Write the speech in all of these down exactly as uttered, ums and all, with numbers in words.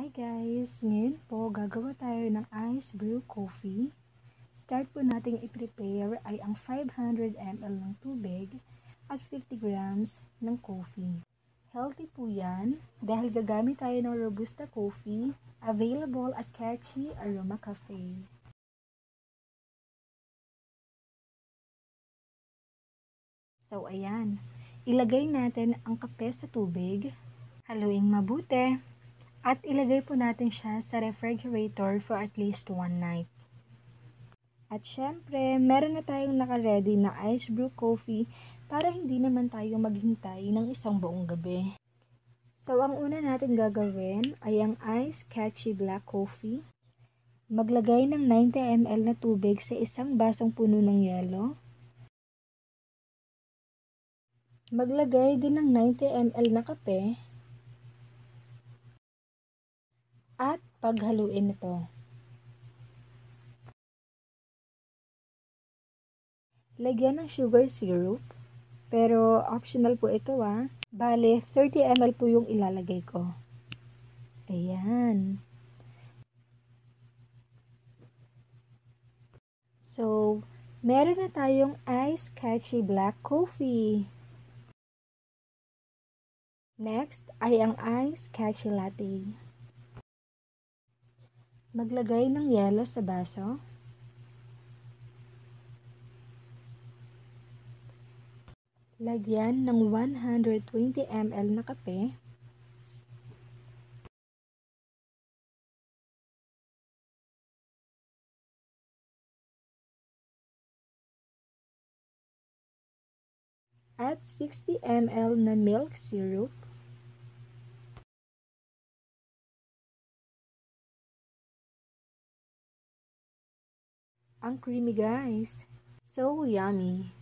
Hi guys! Ngayon po, gagawa tayo ng ice brew coffee. Start po nating i-prepare ay ang five hundred milliliters ng tubig at fifty grams ng coffee. Healthy po yan dahil gagamit tayo ng Robusta coffee, available at Catchy Aroma Cafe. So ayan, ilagay natin ang kape sa tubig, haluin mabuti. At ilagay po natin siya sa refrigerator for at least one night. At syempre, meron na tayong naka-ready na ice brew coffee para hindi naman tayo maghintay ng isang buong gabi. So, ang una natin gagawin ay ang Ice Catchy Black Coffee. Maglagay ng ninety milliliters na tubig sa isang basong puno ng yelo. Maglagay din ng ninety milliliters na kape. At paghaluin ito. Lagyan ng sugar syrup, pero optional po ito ah. Bale, thirty milliliters po yung ilalagay ko. Ayan. So, meron na tayong Ice Catchy Black Coffee. Next ay ang Ice Catchy Latte. Maglagay ng yelo sa baso. Lagyan ng one hundred twenty milliliters na kape. At sixty milliliters na milk syrup. Ang creamy guys. So yummy.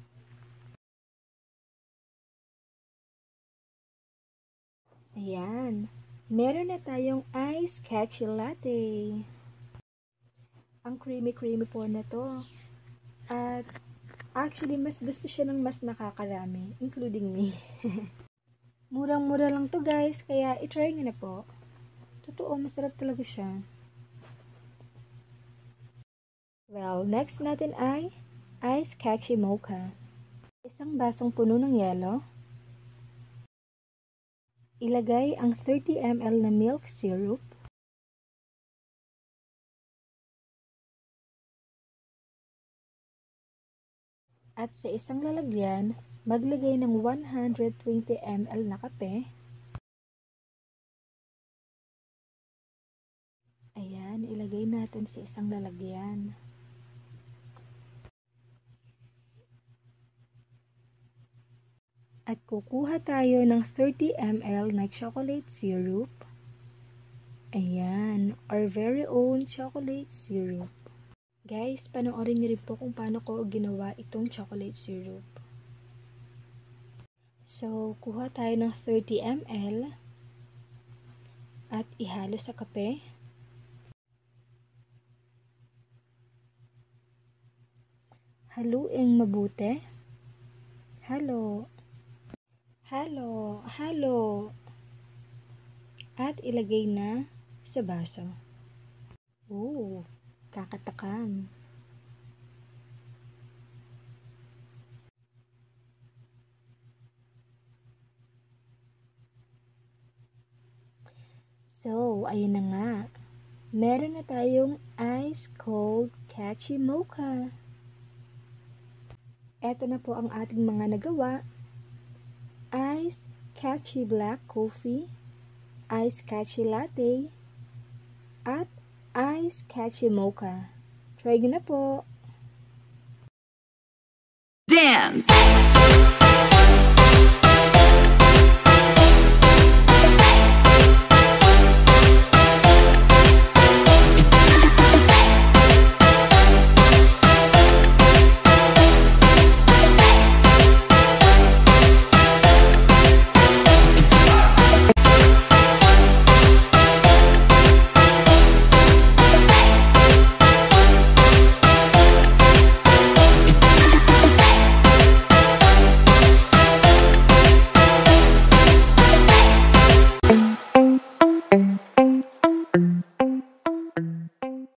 Ayan. Meron na tayong Ice Catchy Latte. Ang creamy-creamy po na to. At actually, mas gusto siya ng mas nakakarami, including me. Murang-mura lang to guys, kaya itry nyo na po. Totoo, masarap talaga siya. Well, next natin ay Ice Catchy Mocha. Isang basong puno ng yelo. Ilagay ang thirty milliliters na milk syrup. At sa isang lalagyan, maglagay ng one hundred twenty milliliters na kape. Ayan, ilagay natin sa isang lalagyan. At kukuha tayo ng thirty milliliters na chocolate syrup. Ayan, our very own chocolate syrup. Guys, panoorin niyo rin po kung paano ko ginawa itong chocolate syrup. So, kuha tayo ng thirty milliliters at ihalo sa kape. Haluin mabuti. Halo. Halo, halo. At ilagay na sa baso. Oh, kakatakam. So, ayun na nga. Meron na tayong ice cold catchy mocha. Eto na po ang ating mga nagawa. Ice Catchy Black Coffee, Ice Catchy Latte, at Ice Catchy Mocha. Try nyo na po! Dance!